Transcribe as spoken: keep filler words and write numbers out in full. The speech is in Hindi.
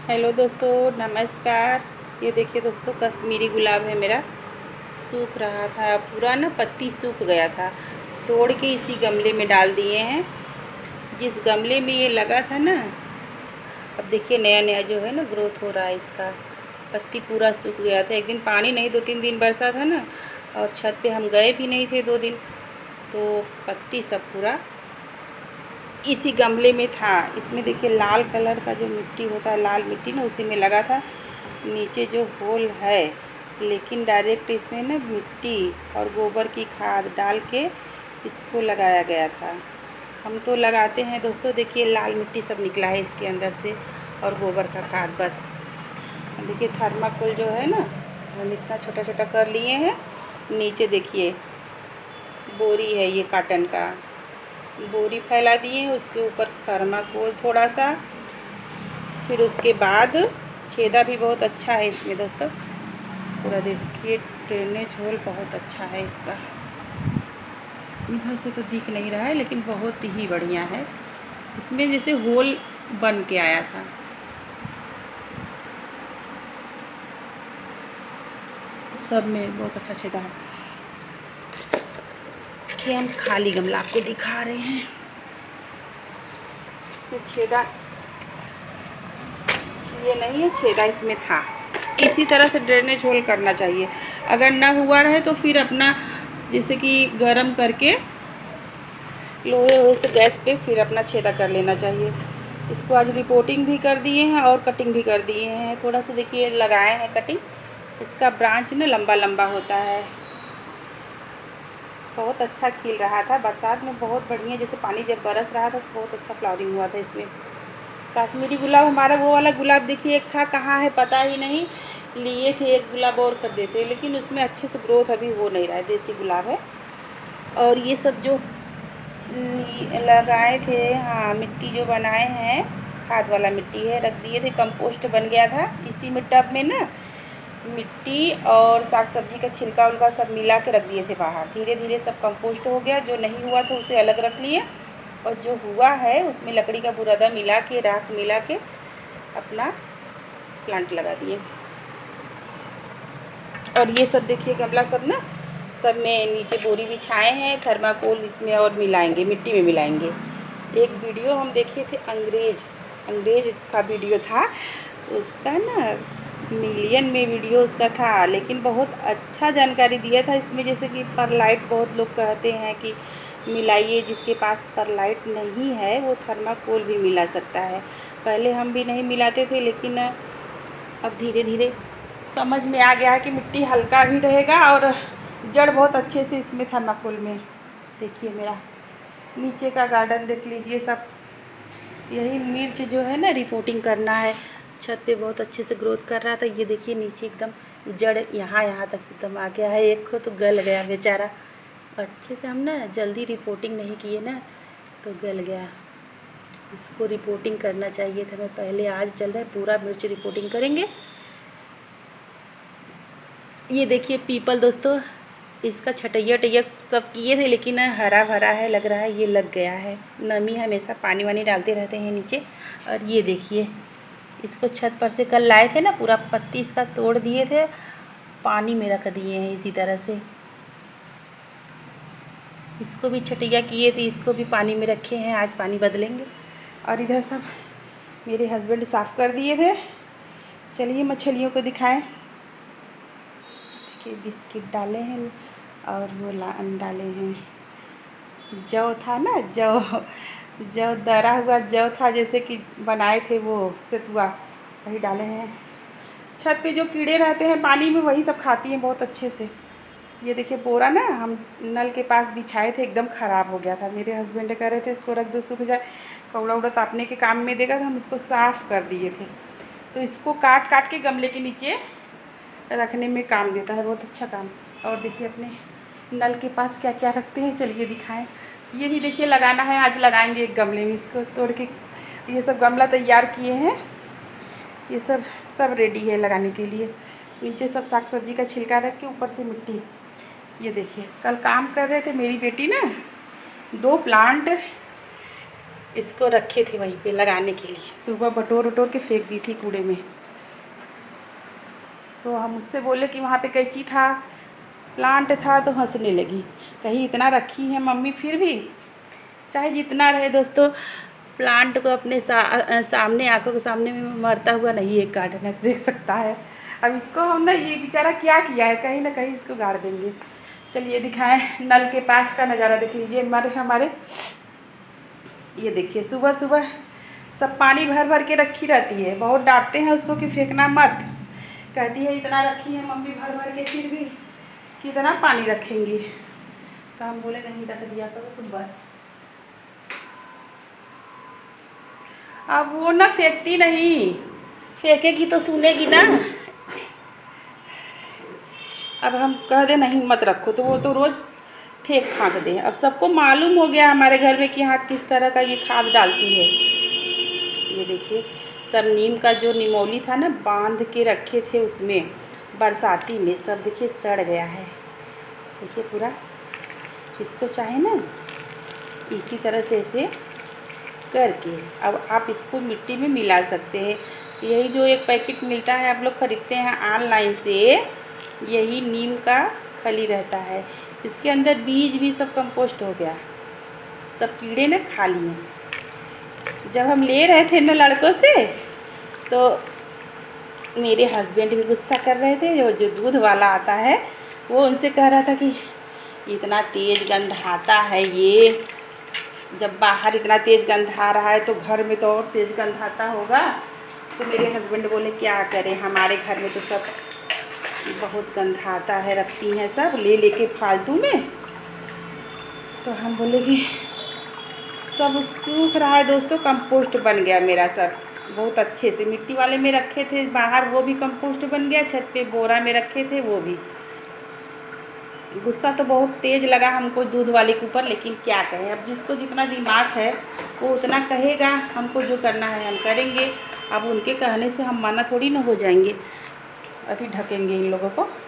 हेलो दोस्तों, नमस्कार। ये देखिए दोस्तों, कश्मीरी गुलाब है मेरा। सूख रहा था पूरा ना, पत्ती सूख गया था, तोड़ के इसी गमले में डाल दिए हैं। जिस गमले में ये लगा था ना, अब देखिए नया नया जो है ना ग्रोथ हो रहा है इसका। पत्ती पूरा सूख गया था, एक दिन पानी नहीं, दो तीन दिन बरसा था ना, और छत पे हम गए भी नहीं थे दो दिन, तो पत्ती सब पूरा इसी गमले में था। इसमें देखिए लाल कलर का जो मिट्टी होता है, लाल मिट्टी ना, उसी में लगा था। नीचे जो होल है, लेकिन डायरेक्ट इसमें ना मिट्टी और गोबर की खाद डाल के इसको लगाया गया था। हम तो लगाते हैं दोस्तों, देखिए लाल मिट्टी सब निकला है इसके अंदर से, और गोबर का खाद बस। देखिए थर्माकोल जो है ना, हम इतना छोटा छोटा कर लिए हैं। नीचे देखिए बोरी है, ये काटन का बोरी फैला दिए हैं, उसके ऊपर थर्माकोल थोड़ा सा। फिर उसके बाद छेदा भी बहुत अच्छा है इसमें दोस्तों, पूरा देखिए ड्रेनेज होल बहुत अच्छा है इसका। इधर से तो दिख नहीं रहा है, लेकिन बहुत ही बढ़िया है। इसमें जैसे होल बन के आया था। सब में बहुत अच्छा छेदा है। देखिए हम खाली गमला आपको दिखा रहे हैं, इसमें छेदा ये नहीं है, छेदा इसमें था। इसी तरह से ड्रेनेज होल करना चाहिए। अगर ना हुआ रहे तो फिर अपना जैसे कि गरम करके लोहे वोहे से गैस पे फिर अपना छेदा कर लेना चाहिए। इसको आज रिपोर्टिंग भी कर दिए हैं और कटिंग भी कर दिए हैं। थोड़ा सा देखिए लगाए हैं कटिंग। इसका ब्रांच ना लंबा लंबा होता है। बहुत अच्छा खिल रहा था, बरसात में बहुत बढ़िया, जैसे पानी जब बरस रहा था तो बहुत अच्छा फ्लावरिंग हुआ था इसमें। कश्मीरी गुलाब हमारा वो वाला गुलाब देखिए, एक था, कहाँ है पता ही नहीं। लिए थे एक गुलाब और कर देते, लेकिन उसमें अच्छे से ग्रोथ अभी हो नहीं रहा है, देसी गुलाब है। और ये सब जो लगाए थे, हाँ मिट्टी जो बनाए हैं, खाद वाला मिट्टी है, रख दिए थे, कंपोस्ट बन गया था किसी में टब में ना। मिट्टी और साग सब्जी का छिलका उलका सब मिला के रख दिए थे बाहर। धीरे धीरे सब कंपोस्ट हो गया। जो नहीं हुआ था उसे अलग रख लिए, और जो हुआ है उसमें लकड़ी का बुरादा मिला के, राख मिला के अपना प्लांट लगा दिए। और ये सब देखिए गमला सब ना, सब में नीचे बोरी बिछाए हैं, थर्माकोल इसमें और मिलाएंगे, मिट्टी में मिलाएंगे। एक वीडियो हम देखे थे, अंग्रेज अंग्रेज का वीडियो था, उसका ना मिलियन में वीडियो उसका था, लेकिन बहुत अच्छा जानकारी दिया था इसमें। जैसे कि परलाइट बहुत लोग कहते हैं कि मिलाइए, जिसके पास परलाइट नहीं है वो थर्माकोल भी मिला सकता है। पहले हम भी नहीं मिलाते थे, लेकिन अब धीरे धीरे समझ में आ गया है कि मिट्टी हल्का भी रहेगा और जड़ बहुत अच्छे से इसमें थर्माकोल में। देखिए मेरा नीचे का गार्डन देख लीजिए, सब यही मिर्च जो है ना रिपोर्टिंग करना है। छत पे बहुत अच्छे से ग्रोथ कर रहा था। ये देखिए नीचे एकदम जड़ यहाँ यहाँ तक एकदम आ गया है। एक को तो गल गया बेचारा, अच्छे से हम ना जल्दी रिपोर्टिंग नहीं किए ना, तो गल गया। इसको रिपोर्टिंग करना चाहिए था मैं पहले। आज चल रहा है पूरा मिर्च रिपोर्टिंग करेंगे। ये देखिए पीपल दोस्तों, इसका छटैया टैया सब किए थे, लेकिन हरा भरा है, लग रहा है ये लग गया है। नमी हमेशा पानी वानी डालते रहते हैं नीचे। और ये देखिए इसको छत पर से कल लाए थे ना, पूरा पत्ती इसका तोड़ दिए थे, पानी में रख दिए हैं इसी तरह से। इसको भी छटैया किए थे, इसको भी पानी में रखे हैं, आज पानी बदलेंगे। और इधर सब मेरे हस्बैंड साफ़ कर दिए थे। चलिए मछलियों को दिखाएं। देखिए बिस्किट डाले हैं और वो लान डाले हैं। जौ था ना, जौ जौ दरा हुआ जौ था, जैसे कि बनाए थे वो सतुआ, वही डाले हैं। छत पे जो कीड़े रहते हैं पानी में, वही सब खाती हैं बहुत अच्छे से। ये देखिए बोरा ना हम नल के पास बिछाए थे, एकदम ख़राब हो गया था। मेरे हस्बैंड कह रहे थे इसको रख दो, सूख जाए, कौड़ा उड़ा तापने के काम में देगा, तो हम इसको साफ़ कर दिए थे। तो इसको काट काट के गमले के नीचे रखने में काम देता है, बहुत अच्छा काम। और देखिए अपने नल के पास क्या क्या रखते हैं, चलिए दिखाएं। ये भी देखिए लगाना है, आज लगाएंगे एक गमले में। इसको तोड़ के ये सब गमला तैयार किए हैं, ये सब सब रेडी है लगाने के लिए। नीचे सब साग सब्जी का छिलका रख के, ऊपर से मिट्टी। ये देखिए कल काम कर रहे थे मेरी बेटी ना, दो प्लांट इसको रखे थे वहीं पे लगाने के लिए, सुबह बटोर वटोर के फेंक दी थी कूड़े में। तो हम उससे बोले कि वहाँ पे कैंची था, प्लांट था, तो हंसने लगी, कहीं इतना रखी है मम्मी, फिर भी चाहे जितना रहे दोस्तों, प्लांट को अपने सा, सामने आंखों के सामने में मरता हुआ नहीं एक गार्डनर देख सकता है। अब इसको हम ना, ये बेचारा क्या किया है, कहीं ना कहीं इसको गाड़ देंगे। चलिए दिखाएं, नल के पास का नज़ारा देख लीजिए। हमारे हमारे ये देखिए, सुबह सुबह सब पानी भर भर के रखी रहती है। बहुत डांटते हैं उसको कि फेंकना मत, कहती है इतना रखी है मम्मी भर भर के, फिर भी कितना पानी रखेंगी। तो हम बोले नहीं, रख दिया करो तो बस। अब वो ना फेंकती नहीं, फेंकेगी तो सुनेगी ना। अब हम कह दे नहीं मत रखो, तो वो तो रोज़ फेंक फाँक दे। अब सबको मालूम हो गया हमारे घर में कि हाँ किस तरह का ये खाद डालती है। ये देखिए, सब नीम का जो निमोली था ना, बांध के रखे थे उसमें बरसाती में, सब देखिए सड़ गया है। देखिए पूरा, इसको चाहे ना इसी तरह से ऐसे करके, अब आप इसको मिट्टी में मिला सकते हैं। यही जो एक पैकेट मिलता है, आप लोग ख़रीदते हैं ऑनलाइन से, यही नीम का खली रहता है। इसके अंदर बीज भी सब कंपोस्ट हो गया, सब कीड़े ने खा लिए। जब हम ले रहे थे ना लड़कों से, तो मेरे हस्बैंड भी गुस्सा कर रहे थे। वो जो दूध वाला आता है, वो उनसे कह रहा था कि इतना तेज़ गंध आता है, ये जब बाहर इतना तेज़ गंध आ रहा है तो घर में तो और तेज़ गंध आता होगा। तो मेरे हस्बैंड बोले क्या करें, हमारे घर में तो सब बहुत गंध आता है, रखती हैं सब ले लेके फालतू में। तो हम बोले कि सब सूख रहा है दोस्तों, कंपोस्ट बन गया मेरा सब बहुत अच्छे से। मिट्टी वाले में रखे थे बाहर, वो भी कंपोस्ट बन गया। छत पे बोरा में रखे थे, वो भी। गुस्सा तो बहुत तेज़ लगा हमको दूध वाले के ऊपर, लेकिन क्या कहें, अब जिसको जितना दिमाग है वो उतना कहेगा। हमको जो करना है हम करेंगे। अब उनके कहने से हम माना थोड़ी ना हो जाएंगे। अभी ढकेंगे इन लोगों को।